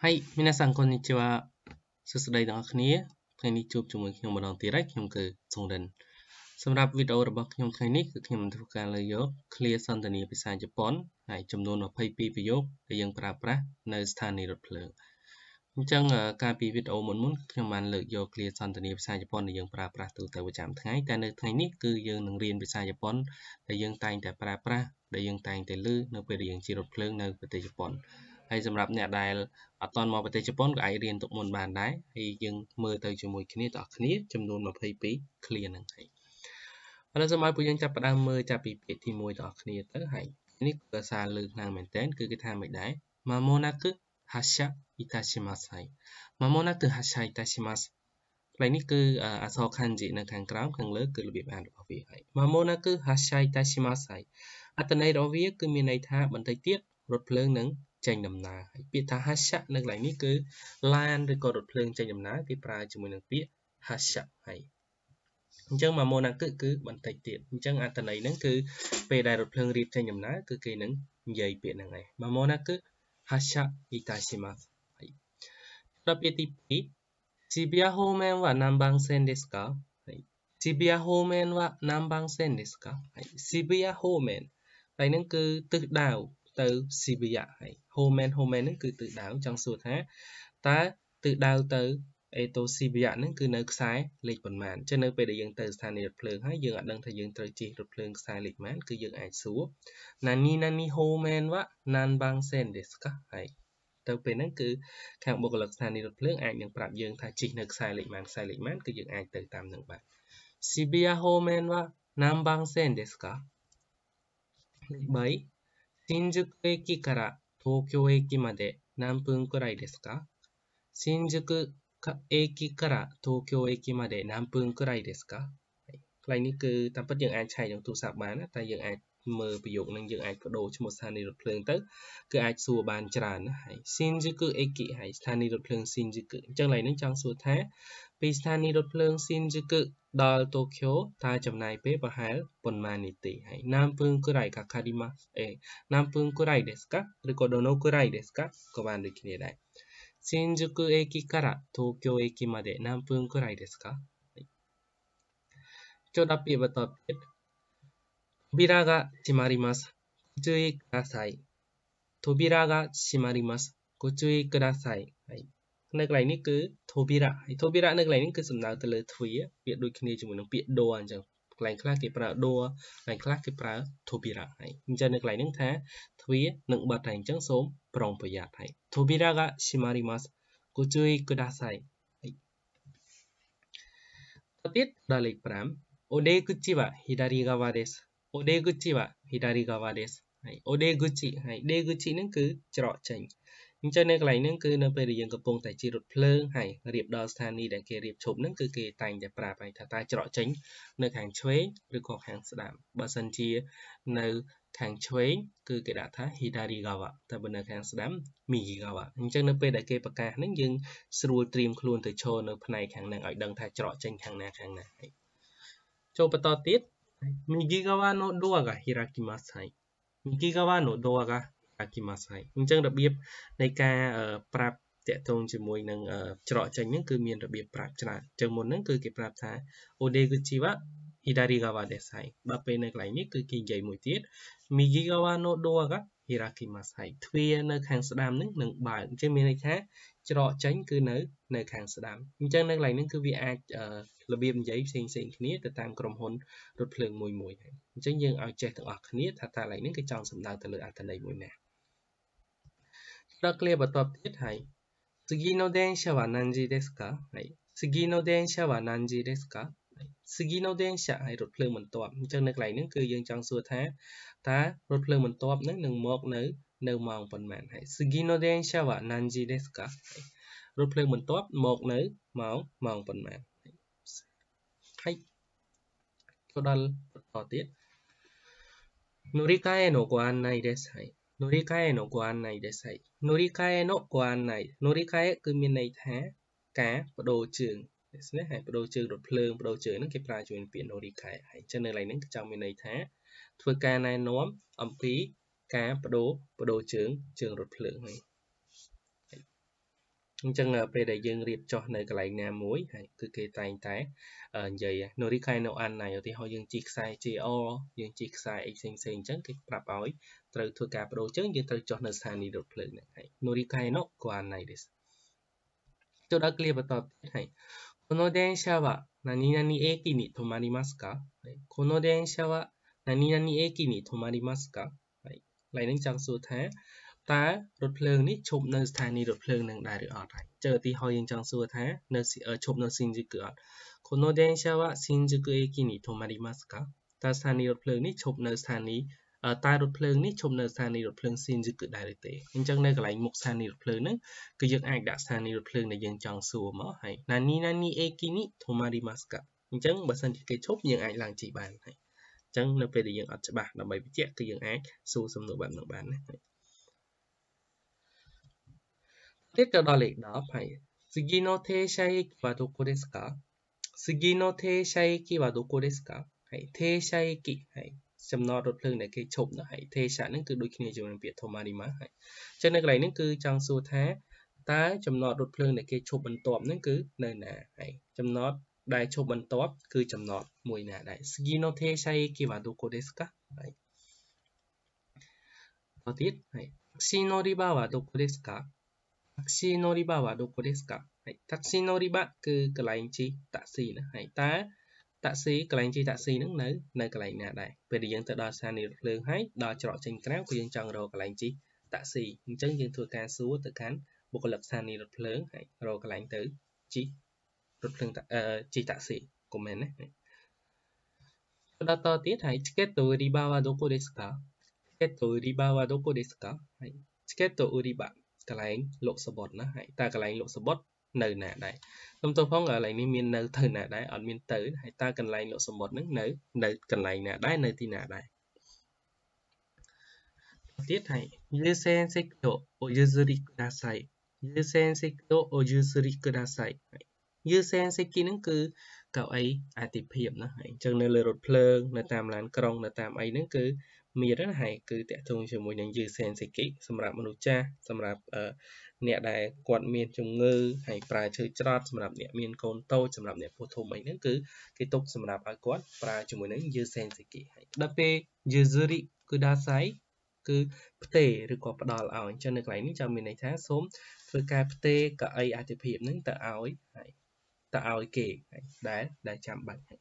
はい、皆さんこんにちは សួស្តីទាំងអស់គ្នាថ្ងៃនេះជួបជាមួយខ្ញុំម្ដងទៀតហើយខ្ញុំគឺសុងរិនសម្រាប់វីដេអូរបស់ខ្ញុំថ្ងៃនេះគឺខ្ញុំនឹងធ្វើការលើកយក clear សន្ទនាភាសាជប៉ុនហើយចំនួន22ប្រយោគដែលយើងប្រើប្រាស់នៅស្ថានីយ៍រថភ្លើងអញ្ចឹងកាលពីវីដេអូមុនខ្ញុំបានលើកយក clear សន្ទនាភាសាជប៉ុនដែលយើងប្រើប្រាស់ទូទៅប្រចាំថ្ងៃតែនៅថ្ងៃនេះគឺយើងនឹងរៀនភាសាជប៉ុនដែលយើងតែងតែប្រើប្រាស់ដែលយើងតែងតែលើនៅពេលដែលយើងជិះរថភ្លើងនៅប្រទេសជប៉ុនហើយសម្រាប់អ្នកដែលអត់ទាន់មកប្រទេសជប៉ុនក៏អាចរៀនទុកមុនបានដែរហើយយើងមើលទៅជាមួយគ្នាទាំងអស់គ្នាចំនួន22 clear ហ្នឹងហើយឥឡូវសូមឲ្យពួកយើងចាប់ផ្ដើមមើលចាប់ពីពាក្យទី1ទាំងអស់គ្នាទៅហើយនេះគឺភាសាលើខ្លាំងមែនតើគឺគេថាមិនដែរ Mamonaku hasha itashimasu ហើយ Mamonaku hasha itashimasu កន្លែងនេះគឺអក្សរ kanji នៅខាងក្រោមខាងលើគឺរបៀបអានរបស់វាហើយ Mamonaku hasha itashimasu ហើយអត្ថន័យរបស់វាគឺមានន័យថាបន្តិចទៀតរថភ្លើងនឹងចេញដំណើរហើយពាក្យថា hasha នៅកន្លែងនេះគឺឡានឬក៏រថភ្លើងចេញដំណើរគេប្រើជាមួយនឹងពាក្យ hasha ហើយអញ្ចឹង Mamonaku គឺបន្តិចទៀតអញ្ចឹងអត្ថន័យហ្នឹងគឺពេលដែលរថភ្លើងរៀបចេញដំណើរគឺគេនឹងនិយាយពាក្យហ្នឹងឯង Mamonaku hasha itashimasu ហើយដល់ពាក្យទី2渋谷方面は何番線ですかはい。渋谷方面は何番線ですかはい。渋谷方面ហើយហ្នឹងគឺទិសដៅទៅស៊ីប៊ីយ៉ាហើយ Homen ហ្នឹងគឺទិសដៅចង់សួរថាតើទិសដៅទៅទៅស៊ីប៊ីយ៉ាហ្នឹងគឺនៅខ្សែលេខប៉ុន្មានអញ្ចឹងនៅពេលដែលយើងទៅស្ថានីយ៍រថភ្លើងហើយយើងអត់ដឹងថាយើងត្រូវជិះរថភ្លើងខ្សែលេខប៉ុន្មានគឺយើងអាចសួរ Nani nani Homen wa nanban sen desu ka ហើយទៅពេលហ្នឹងគឺខាងបុគ្គលិកស្ថានីយ៍រថភ្លើងអាចនឹងប្រាប់យើងថាជិះនៅខ្សែលេខប៉ុន្មានគឺយើងអាចទៅតាមនឹងបាន Shibuya Homen wa nanban sen desu ka លេខ3新宿駅から東京駅まで何分くらいですか新宿駅から東京駅まで何分くらいですかកន្លែងនេះគឺតាមពិតយើងអាចឆែកក្នុងទូរស័ព្ទបានណាតែយើងអាចមើលប្រយោគនឹងយើងអាចបដូរឈ្មោះស្ថានីយ៍រថភ្លើងទៅគឺអាចសួរបានច្រើនណាហើយ Shinjuku Eki ហើយស្ថានីយ៍រថភ្លើង Shinjuku អញ្ចឹងឡើយនេះចង់សួរថាពីស្ថានីយ៍រថភ្លើង Shinjuku ដល់ Tokyo តើចំណាយពេលប្រហែលប៉ុន្មាននាទីហើយ何分くらいかかります何分くらいですかឬក៏どのくらいですかក៏បានដូចគ្នាដែរ新宿駅から東京駅まで何分くらいですかចូលដល់ពាក្យបន្តទៀត扉が閉まりますご注意ください扉が閉まりますご注意くださいហើយនៅកន្លែងនេះគឺ Tobira ហើយ Tobira នៅកន្លែងនេះគឺសំដៅទៅលើទ្វារពាក្យដូចគ្នាជាមួយនឹងពាក្យ door អញ្ចឹងកន្លែងខ្លះគេប្រើ door កន្លែងខ្លះគេប្រើ Tobira ហើយអញ្ចឹងនៅកន្លែងហ្នឹងថាទ្វារនឹងបិទហើយអញ្ចឹងសូមប្រុងប្រយ័ត្នហើយ Tobira ga shimarimasu ご注意くださいហើយទៅទៀតដល់លេខ5お出口は左側ですお出口は左側ですហើយお出口ហើយ出口ហ្នឹងគឺច្រកចេញអញ្ចឹងនៅកន្លែងហ្នឹងគឺនៅពេលដែលយើងកំពុងតែជិះរថភ្លើងហើយរៀបដល់ស្ថានីយ៍ដែលគេរៀបឈប់ហ្នឹងគឺគេតែងតែប្រាប់ហើយថាតើច្រកចេញនៅខាងឆ្វេងឬក៏ខាងស្ដាំបើសិនជានៅខាងឆ្វេងគឺគេដាក់ថា Hidari gawa តែបើនៅខាងស្ដាំ Migi gawa អញ្ចឹងនៅពេលដែលគេប្រកាសហ្នឹងយើងស្រួលត្រៀមខ្លួនទៅឈរនៅផ្នែកខាងហ្នឹងឲ្យដឹងថាច្រកចេញខាងណាហើយចូលបន្តទៀត Migi gawa no door ga hirakimasu ហើយ Migi gawa no door ga hirakimasu ហើយអញ្ចឹងរបៀបនៃការប្រាប់តាក់ទងជាមួយនឹងច្រកចេញហ្នឹងគឺមានរបៀបប្រាប់ច្រើនអញ្ចឹងមុនហ្នឹងគឺគេប្រាប់ថា Odeguchi wa hidari gawa desu ហើយដល់ពេលនៅកន្លែងនេះគឺគេនិយាយមួយទៀត Migi gawa no door ga hirakimasu ហើយទ្វារនៅខាងស្ដាំហ្នឹងនឹងបើកអញ្ចឹងមានន័យថាច្រកចេញគឺនៅខាងស្ដាំអញ្ចឹងនៅកន្លែងហ្នឹងគឺវាអាចរបៀបនិយាយផ្សេងគ្នាទៅតាមក្រុមហ៊ុនរថភ្លើងមួយហើយអញ្ចឹងយើងឲ្យចេះទាំងអស់គ្នាថាតើកន្លែងហ្នឹងគេចង់សំដៅទៅលើអត្ថន័យមួយណាដល់ clear បន្តទៀតហើយ次の電車は何時ですかはい次の電車は何時ですか次の電車ហើយរថភ្លើងបន្ទាប់អញ្ចឹងនៅកន្លែងហ្នឹងគឺយើងចង់សួរថាតើរថភ្លើងបន្ទាប់ហ្នឹងនឹងមកនៅម៉ោងប៉ុន្មានហើយ次の電車は何時ですかរថភ្លើងបន្ទាប់មកនៅម៉ោងប៉ុន្មានはいចូលដល់បន្តទៀត乗り換えのご案内ですはい乗り換えのご案内ですはい乗り換えのご案内乗り換えគឺមានន័យថាការបដូរជើងですねហើយបដូរជើងរថភ្លើងបដូរជើងហ្នឹងគេប្រើជាមួយពាក្យ 乗り換えហើយអញ្ចឹងនៅកន្លែងហ្នឹងគឺចង់មានន័យថាធ្វើការណែនាំអំពីការបដូរជើងរថភ្លើងហើយចឹងពេលដែលយើងរៀបចុះនៅកន្លែងណាមួយហើយគឺគេតែងតែនិយាយ Norikai no Annai ឧទាហរណ៍យើងជិះខ្សែ JR យើងជិះខ្សែអីផ្សេងៗអញ្ចឹងគេប្រាប់ឲ្យត្រូវធ្វើការបដូរជើងយើងត្រូវចុះនៅស្ថានីយរថភ្លើងហ្នឹងហើយ Norikai no go Annai です ចូលដល់ clear បន្តទៀតហើយこの電車は何々駅に止まりますかはいこの電車は何々駅に止まりますかហើយឡើយនឹងចង់សួរថាតើរថភ្លើងនេះឈប់នៅស្ថានីយរថភ្លើងនឹងដែរឬអត់ហើយចុះឧទាហរណ៍យើងចង់សួរថានៅឈប់នៅ新宿អត់この電車は新宿駅に止まりますかតើស្ថានីយរថភ្លើងនេះឈប់នៅស្ថានីយតើរថភ្លើងនេះឈប់នៅស្ថានីយរថភ្លើង新宿ដែរឬទេអញ្ចឹងនៅកន្លែងមុខស្ថានីយរថភ្លើងហ្នឹងគឺយើងអាចដាក់ស្ថានីយរថភ្លើងដែលយើងចង់សួរមកហើយ何々駅に止まりますかអញ្ចឹងបើសិនជាគេឈប់យើងអាចឡើងជិះបានហើយអញ្ចឹងនៅពេលដែលយើងអត់ច្បាស់ដើម្បីបញ្ជាក់គឺយើងអាចសួរសំណួរបែបនោះបានណាទៀតទៅដល់លេខ10ហើយ次の停車駅はどこですか次の停車駅はどこですかហើយ停車駅ហើយចំណតរថភ្លើងដែលគេឈប់នោះហើយទេឆាហ្នឹងគឺដូចគ្នាជាមួយនឹងពាក្យ Tomarima ហើយអញ្ចឹងនៅកន្លែងនេះគឺចង់សួរថាតើចំណតរថភ្លើងដែលគេឈប់បន្ទាប់ហ្នឹងគឺនៅណាហើយចំណតដែលឈប់បន្ទាប់គឺចំណតមួយណាដែរ Sugino Teisha Eki wa doko desu ka ហើយតទៀតហើយ Taxi Noriba wa doko desu ka Taxi Noriba wa doko desu ka ហើយ Taxi Noriba គឺកន្លែងជិះតាក់ស៊ីណាហើយតើតាក់ស៊ីកន្លែងជិះតាក់ស៊ីហ្នឹងនៅកន្លែងណាដែរពេលដែលយើងទៅដល់ស្ថានីយរថភ្លើងហើយដល់ច្រកចេញក្រៅគឺយើងចង់រកកន្លែងជិះតាក់ស៊ីអញ្ចឹងយើងធ្វើការសួរទៅកាន់បុគ្គលិកស្ថានីយរថភ្លើងហើយរកកន្លែងទៅជិះរថភ្លើងជិះតាក់ស៊ីកុំមែនណាដល់តទៀតហើយ Chiketo Uriba wa doko desu ka Chiketo Uriba wa doko desu ka ហើយ Chiketo Uriba កន្លែងលក់សំបុត្រណាហើយតើកន្លែងលក់សំបុត្រនៅណាដែរខ្ញុំទៅផងកន្លែងនេះមាននៅទៅណាដែរអត់មានទៅហើយតើកន្លែងលក់សំបុត្រហ្នឹងនៅកន្លែងណាដែរនៅទីណាដែរទៀតហើយ Yusen seki o oyuzuri kudasai Yusen seki o oyuzuri kudasai Yusen seki ហ្នឹងគឺកៅអីអាទិភាពណាហើយអញ្ចឹងនៅលើរថភ្លើងនៅតាមឡានក្រុងនៅតាមអីហ្នឹងគឺមានណាហើយគឺតាក់ទងជាមួយនឹង Yusen seki សម្រាប់មនុស្សចាស់សម្រាប់អ្នកដែលគាត់មានជំងឺហើយប្រើឈើច្រត់សម្រាប់អ្នកមានកូនតូចសម្រាប់អ្នកពោះធំអីហ្នឹងគឺគេទុកសម្រាប់ឲ្យគាត់ប្រើជាមួយនឹង Yusen seki ហើយដល់ពេល Yuzuri kudasai គឺផ្ទេរឬក៏ផ្ដល់ឲ្យអញ្ចឹងនៅកន្លែងនេះចាំមានន័យថាសូមធ្វើការផ្ទេរកៅអីអាទិភាពហ្នឹងទៅឲ្យគេដែលចាំបាច់ហើយ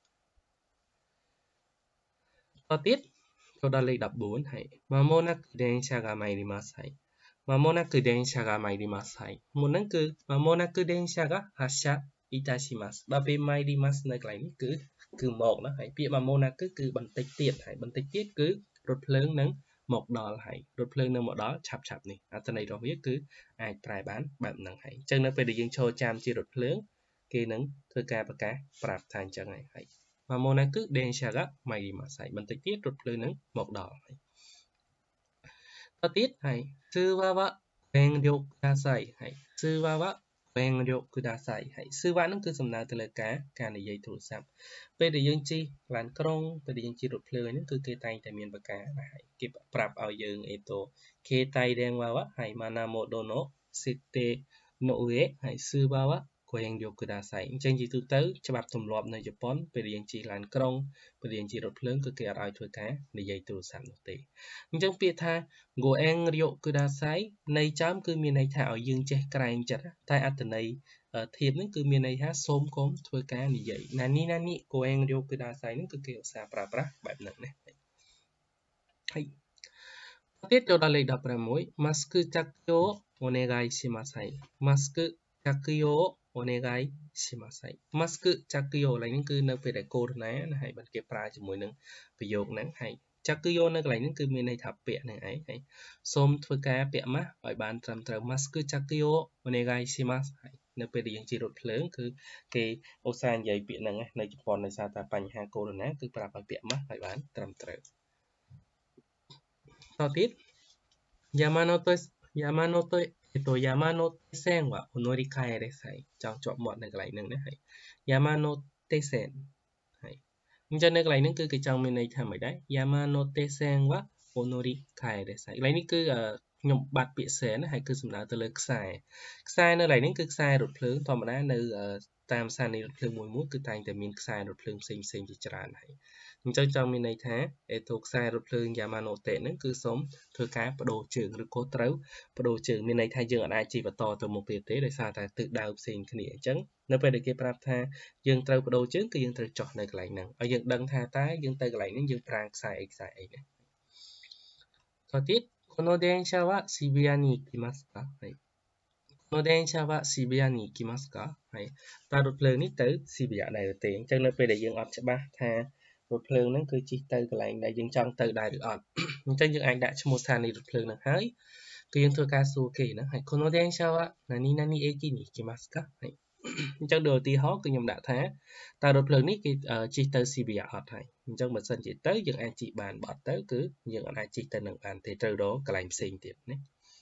តទៀតចូលដល់លេខ14ហើយ Mamonaku densha ga mairimasu ហើយ Mamonaku densha ga mairimasu ហើយមុនហ្នឹងគឺ Mamonaku densha ga hasha itashimasu ដល់ពេល mairimasu នៅកន្លែងនេះគឺមកណាហើយពាក្យ Mamonaku គឺបន្តិចទៀតហើយបន្តិចទៀតគឺរថភ្លើងនឹងមកដល់ហើយរថភ្លើងនឹងមកដល់ឆាប់នេះអត្ថន័យរបស់វាគឺអាចប្រែបានបែបហ្នឹងហើយអញ្ចឹងនៅពេលដែលយើងឈរចាំជារថភ្លើងគេនឹងធ្វើការប្រកាសប្រាប់ថាអញ្ចឹងហើយ Mamonaku densha ga mairimasu ហើយបន្តិចទៀតរថភ្លើងនឹងមកដល់ហើយតទៀតហើយ Suwa wa goenryou kudasai ហើយ Suwa wa goenryou kudasai ហើយ Suwa ហ្នឹងគឺសំដៅទៅលើការនិយាយទូរស័ព្ទពេលដែលយើងជិះឡានក្រុងពេលដែលយើងជិះរថភ្លើងហ្នឹងគឺគេតែងតែមានប្រកាសហើយគេប្រាប់ឲ្យយើងKeitai denwa wa ហើយ Manamodo no sete no ue ហើយ Suwa wa goenryou kudasai អញ្ចឹងជាទូទៅច្បាប់ទម្លាប់នៅជប៉ុនពេលដែលយើងជិះឡានក្រុងពេលដែលយើងជិះរថភ្លើងគឺគេអត់ឲ្យធ្វើការនិយាយទូរស័ព្ទនោះទេអញ្ចឹងពាក្យថា goenryou kudasai ន័យចំគឺមានន័យថាឲ្យយើងចេះក្រែងចិត្តតែអត្ថន័យធៀបហ្នឹងគឺមានន័យថាសូមកុំធ្វើការនិយាយណានីgoenryou kudasai ហ្នឹងគឺគេឧស្សាហ៍ប្រើប្រាស់បែបហ្នឹងណាហើយទៀតចូលដល់លេខ16 mask chakyo onegai shimasu mask chakyo onegai shimasu mask chakyo ឡើយនេះគឺនៅពេលដែលកូរណាហើយបើគេប្រើជាមួយនឹងប្រយោគហ្នឹងហើយchakyo នៅកន្លែងហ្នឹងគឺមានន័យថាពាក់ហ្នឹងឯងហើយសូមធ្វើការពាក់ម៉ាស់ឲ្យបានត្រឹមត្រូវ mask chakyo onegai shimasu ហើយនៅពេលដែលយើងជិះរថភ្លើងគឺគេឧស្សាហ៍និយាយពាក្យហ្នឹងនៅជប៉ុនដោយសារតែបញ្ហាកូវីដ -19 គឺប្រាប់ឲ្យពាក់ម៉ាស់ឲ្យបានត្រឹមត្រូវតទៀត山手線はお乗り換えですはいចង់ជាប់មាត់នៅកន្លែងហ្នឹងណាហើយ山手線ហើយអញ្ចឹងនៅកន្លែងហ្នឹងគឺគេចង់មានន័យថាម៉េចដែរ山手線はお乗り換えですហើយកន្លែងនេះគឺខ្ញុំបាត់ពាក្យសែនហើយគឺសំដៅទៅលើខ្សែនៅកន្លែងនេះគឺខ្សែរថភ្លើងធម្មតានៅតាមស្ថានីយ៍រថភ្លើងមួយគឺតែងតែមានខ្សែរថភ្លើងផ្សេងជាច្រើនហើយអញ្ចឹងចង់មានន័យថាខ្សែរថភ្លើងយ៉ាម៉ាណូតេហ្នឹងគឺសូមធ្វើការបដូរជើងឬក៏ត្រូវបដូរជើងមានន័យថាយើងអាចជិះបន្តទៅមុខទៀតទេដោយសារតែទិសដៅផ្សេងគ្នាអញ្ចឹងនៅពេលដែលគេប្រាប់ថាយើងត្រូវបដូរជើងគឺយើងត្រូវចុះនៅកន្លែងហ្នឹងឲ្យយើងដឹងថាតើយើងទៅកន្លែងហ្នឹងយើងប្រើខ្សែអីណាតទៀតこの電車は渋谷に行きますかはいこの電車は渋谷に行きますかហើយតើរថភ្លើងនេះទៅស៊ីប៊ីយ៉ាដែរទេអញ្ចឹងនៅពេលដែលយើងអត់ច្បាស់ថារថភ្លើងហ្នឹងគឺជិះទៅកន្លែងដែលយើងចង់ទៅដែរឬអត់អញ្ចឹងយើងអាចដាក់ឈ្មោះស្ថានីយ៍រថភ្លើងហ្នឹងហើយគឺយើងធ្វើការសួរគេហ្នឹងហើយこの電車は何々駅に行きますかហើយអញ្ចឹងដូចឧទាហរណ៍គឺខ្ញុំដាក់ថាតើរថភ្លើងនេះគេជិះទៅស៊ីប៊ីយ៉ាអត់ហើយអញ្ចឹងបើសិនជាទៅយើងអាចជិះបានបើអត់ទៅគឺយើងអាចជិះទៅនឹងបានទេត្រូវរកកន្លែងផ្សេងទៀតណា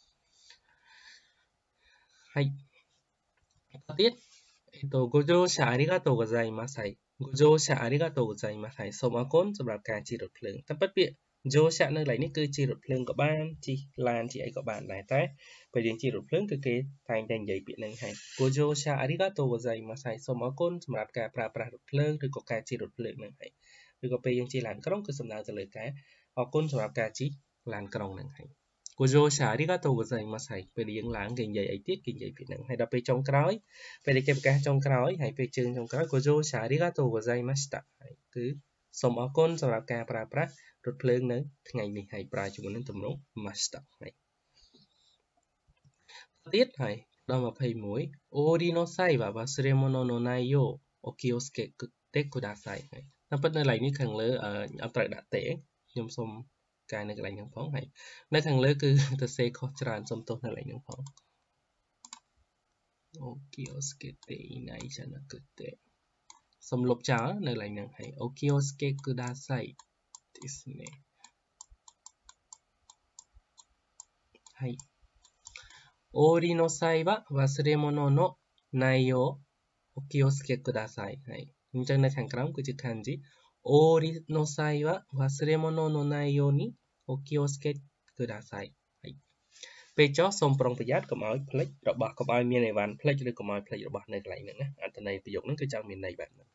はいទៀតご乗車ありがとうございますはいご乗車ありがとうございますហើយសូមអរគុណសម្រាប់ការជិះរថភ្លើងតែពិតពាក្យ乗車នៅកន្លែងនេះគឺជិះរថភ្លើងក៏បានជិះឡានជិះអីក៏បានដែរតែពេលយើងជិះរថភ្លើងគឺគេតែងតែនិយាយពាក្យហ្នឹងហើយご乗車ありがとうございますហើយសូមអរគុណសម្រាប់ការប្រើប្រាស់រថភ្លើងឬក៏ការជិះរថភ្លើងហ្នឹងហើយឬក៏ពេលយើងជិះឡានក្រុងគឺសំដៅទៅលើការអរគុណសម្រាប់ការជិះឡានក្រុងហ្នឹងហើយご乗車ありがとうございますហើយពេលយើងឡើងគេនិយាយអីទៀតគេនិយាយពាក្យហ្នឹងហើយដល់ពេលចុងក្រោយពេលដែលគេប្រកាសចុងក្រោយហើយពេលជើងចុងក្រោយご乗車ありがとうございましたហើយគឺសូមអរគុណសម្រាប់ការប្រើប្រាស់រថភ្លើងនៅថ្ងៃនេះហើយប្រើជាមួយនឹងទម្រង់ましたហើយទៀតហើយដល់21お降りの際は忘れ物のないようお気をつけてくださいហើយតាមពិតនៅកន្លែងនេះខាងលើអត់ត្រូវដាក់ទេខ្ញុំសូមកែនៅកន្លែងហ្នឹងផងហើយនៅខាងលើគឺទៅសេខុសច្រើនសូមទោសនៅកន្លែងហ្នឹងផងអូ気をつけていないじゃなくてសូមលុបចោលនៅកន្លែងហ្នឹងហើយお気をつけくださいですねはいお降りの際は忘れ物のないようお気をつけくださいはいអញ្ចឹងនៅខាងក្រោមគឺជា漢字お降りの際は忘れ物のないようにお気をつけくださいはいពេលចុះសូមប្រុងប្រយ័ត្នកុំឲ្យផ្លិចរបស់កុំឲ្យមានអីវ៉ាន់ផ្លិចឬកុំឲ្យផ្លិចរបស់នៅកន្លែងហ្នឹងណាអត្ថន័យប្រយោគហ្នឹងគឺចង់មានន័យបែបហ្នឹង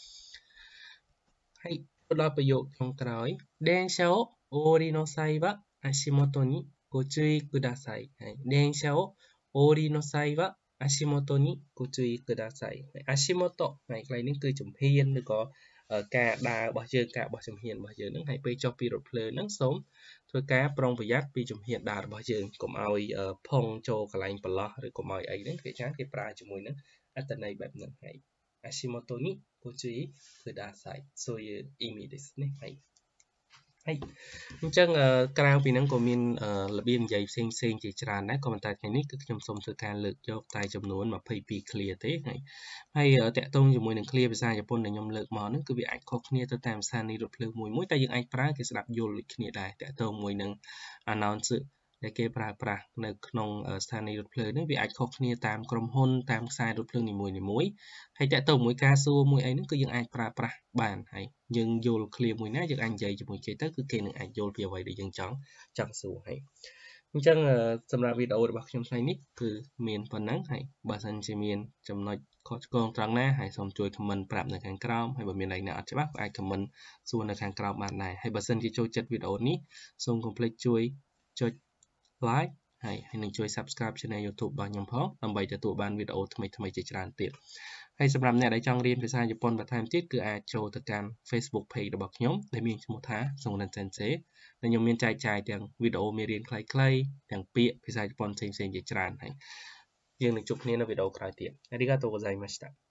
はいដល់ប្រយោគចុងក្រោយ電車をお降りの際は足元にご注意くださいはい電車をお降りの際は足元にご注意ください足元ហើយកន្លែងនេះគឺជំហានឬក៏ការដើររបស់យើងការបោះជំហានរបស់យើងហ្នឹងហើយពេលចុះពីរថភ្លើងហ្នឹងសូមធ្វើការប្រុងប្រយ័ត្នពីជំហានដើររបស់យើងកុំឲ្យផុងចូលកន្លែងប្រឡោះឬកុំឲ្យអីហ្នឹងគេច្រើនគេប្រើជាមួយនឹងអត្ថន័យបែបហ្នឹងហើយ足元にご注意くださいそういう意味ですねはいហើយអញ្ចឹងក្រៅពីហ្នឹងក៏មានរបៀបនិយាយផ្សេងជាច្រើនដែរក៏ប៉ុន្តែថ្ងៃនេះគឺខ្ញុំសូមធ្វើការលើកយកតែចំនួន22 clear ទេហើយតាក់ទងជាមួយនឹង clear ភាសាជប៉ុនដែលខ្ញុំលើកមកហ្នឹងគឺវាអាចខុសគ្នាទៅតាមស្ថានីយ៍រថភ្លើងមួយតែយើងអាចប្រើគេស្ដាប់យល់ដូចគ្នាដែរតាក់ទងមួយនឹង announce ដែលគេប្រើប្រាស់នៅក្នុងស្ថានីយ៍រថភ្លើងនេះវាអាចខុសគ្នាតាមក្រុមហ៊ុនតាមខ្សែរថភ្លើងនីមួយហើយតាក់ទងមួយការសួរមួយអីហ្នឹងគឺយើងអាចប្រើប្រាស់បានហើយយើងយល់ clear មួយណាយើងអាចនិយាយជាមួយគេទៅគឺគេនឹងអាចយល់ពីអ្វីដែលយើងចង់សួរហើយអញ្ចឹងសម្រាប់វីដេអូរបស់ខ្ញុំថ្ងៃនេះគឺមានប៉ុណ្ណឹងហើយបើសិនជាមានចំណុចខុសឆ្គងត្រង់ណាហើយសូមជួយ comment ប្រាប់នៅខាងក្រោមហើយបើមានអីណាអត់ច្បាស់ក៏អាច comment សួរនៅខាងក្រោមបានដែរហើយបើសិនជាចូលចិត្តវីដេអូនេះសូមកុំភ្លេចជួយចុច like ហើយនឹងជួយ subscribe channel YouTube របស់ខ្ញុំផងដើម្បីទទួលបានវីដេអូថ្មីជាច្រើនទៀតហើយសម្រាប់អ្នកដែលចង់រៀនភាសាជប៉ុនបន្ថែមទៀតគឺអាចចូលទៅកាន់ Facebook page របស់ខ្ញុំដែលមានឈ្មោះថា Songren Sensei ដែលខ្ញុំមានចែកចាយទាំងវីដេអូមេរៀនខ្លីៗទាំងពាក្យភាសាជប៉ុនផ្សេងជាច្រើនហើយយើងនឹងជួបគ្នានៅវីដេអូក្រោយទៀតありがとうございました